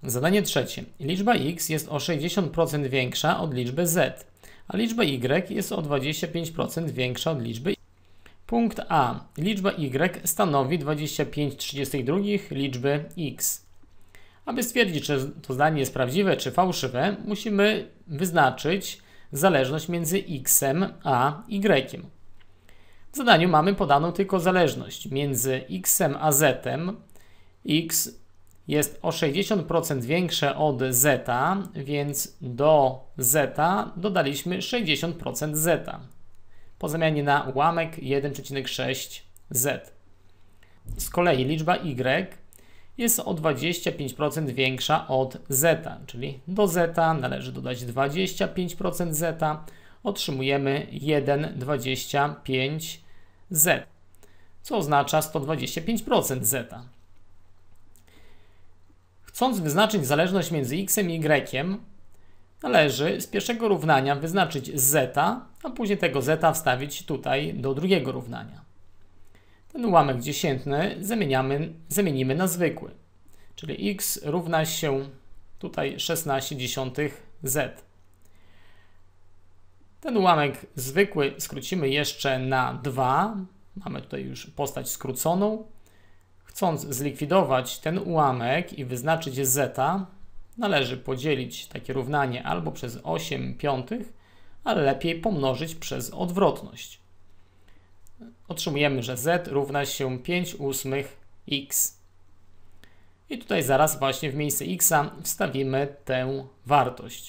Zadanie trzecie. Liczba x jest o 60% większa od liczby z, a liczba y jest o 25% większa od liczby y. Punkt A. Liczba y stanowi 25/32 liczby x. Aby stwierdzić, czy to zdanie jest prawdziwe czy fałszywe, musimy wyznaczyć zależność między x a y. W zadaniu mamy podaną tylko zależność między x a z. X jest o 60% większe od z, więc do z dodaliśmy 60% z. Po zamianie na ułamek 1,6 z. Z kolei liczba y jest o 25% większa od z, czyli do z należy dodać 25% z, otrzymujemy 1,25 z, co oznacza 125% z. Chcąc wyznaczyć zależność między x i y, należy z pierwszego równania wyznaczyć z, a później tego z wstawić tutaj do drugiego równania. Ten ułamek dziesiętny zamienimy na zwykły, czyli x równa się tutaj 16/10 z. Ten ułamek zwykły skrócimy jeszcze na 2. Mamy tutaj już postać skróconą. Chcąc zlikwidować ten ułamek i wyznaczyć z, należy podzielić takie równanie albo przez 8/5, ale lepiej pomnożyć przez odwrotność. Otrzymujemy, że z równa się 5/8 x. I tutaj zaraz właśnie w miejsce x wstawimy tę wartość.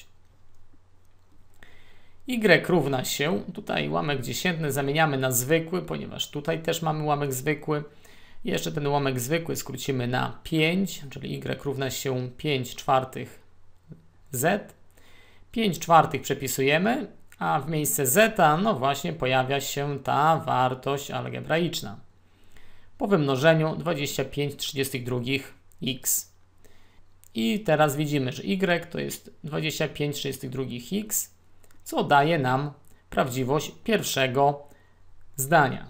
Y równa się, tutaj ułamek dziesiętny zamieniamy na zwykły, ponieważ tutaj też mamy ułamek zwykły. Jeszcze ten ułamek zwykły skrócimy na 5, czyli y równa się 5/4 z. 5/4 przepisujemy, a w miejsce z, no właśnie, pojawia się ta wartość algebraiczna. Po wymnożeniu 25/32 x. I teraz widzimy, że y to jest 25/32 x, co daje nam prawdziwość pierwszego zdania.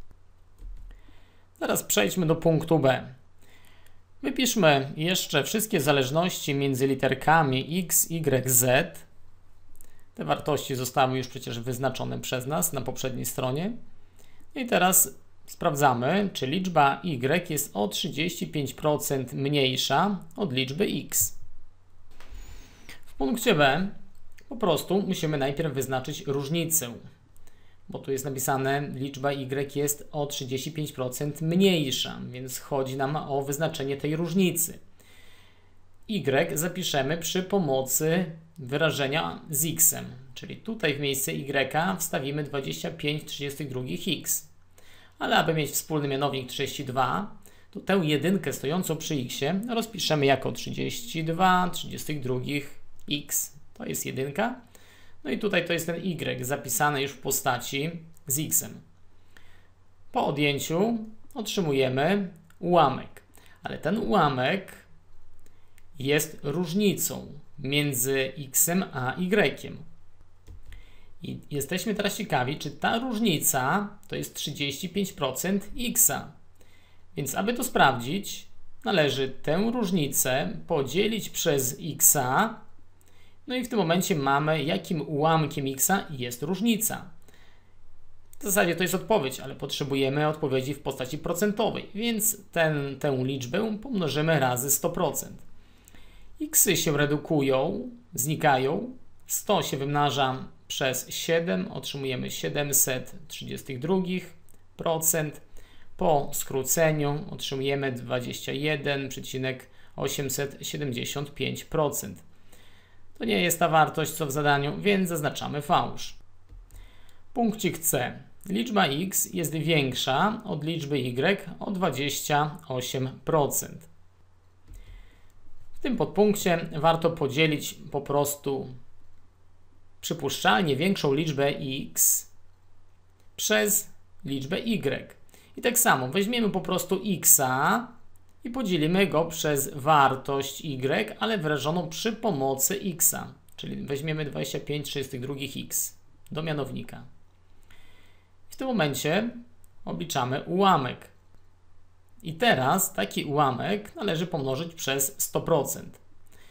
Teraz przejdźmy do punktu B. Wypiszmy jeszcze wszystkie zależności między literkami x, y, z. Te wartości zostały już przecież wyznaczone przez nas na poprzedniej stronie. I teraz sprawdzamy, czy liczba y jest o 35% mniejsza od liczby x. W punkcie B po prostu musimy najpierw wyznaczyć różnicę, bo tu jest napisane, liczba y jest o 35% mniejsza, więc chodzi nam o wyznaczenie tej różnicy. Y zapiszemy przy pomocy wyrażenia z x, czyli tutaj w miejsce y wstawimy 25/32 x. Ale aby mieć wspólny mianownik 32, to tę jedynkę stojącą przy x rozpiszemy jako 32/32 x. To jest jedynka. No i tutaj to jest ten y zapisany już w postaci z x. Po odjęciu otrzymujemy ułamek, ale ten ułamek jest różnicą między x a y. I jesteśmy teraz ciekawi, czy ta różnica to jest 35% x. Więc aby to sprawdzić, należy tę różnicę podzielić przez x. No i w tym momencie mamy, jakim ułamkiem x jest różnica. W zasadzie to jest odpowiedź, ale potrzebujemy odpowiedzi w postaci procentowej, więc tę liczbę pomnożymy razy 100%. Xy się redukują, znikają, 100 się wymnaża przez 7, otrzymujemy 732%. Po skróceniu otrzymujemy 21,875%. To nie jest ta wartość, co w zadaniu, więc zaznaczamy fałsz. Punkcik C. Liczba x jest większa od liczby y o 28%. W tym podpunkcie warto podzielić po prostu przypuszczalnie większą liczbę x przez liczbę y. I tak samo weźmiemy po prostu x i podzielimy go przez wartość y, ale wyrażoną przy pomocy x. Czyli weźmiemy 25/32 x do mianownika. W tym momencie obliczamy ułamek. I teraz taki ułamek należy pomnożyć przez 100%.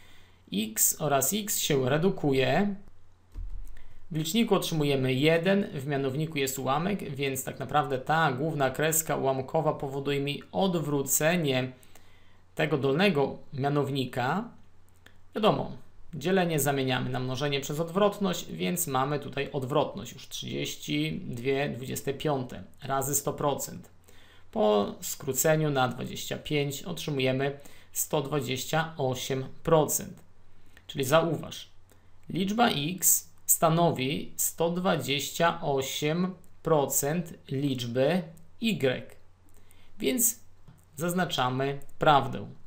x oraz x się redukuje. W liczniku otrzymujemy 1, w mianowniku jest ułamek, więc tak naprawdę ta główna kreska ułamkowa powoduje mi odwrócenie tego dolnego mianownika. Wiadomo, dzielenie zamieniamy na mnożenie przez odwrotność, więc mamy tutaj odwrotność już 32/25 razy 100%. Po skróceniu na 25 otrzymujemy 128%. Czyli zauważ, liczba x stanowi 128% liczby y, więc zaznaczamy prawdę.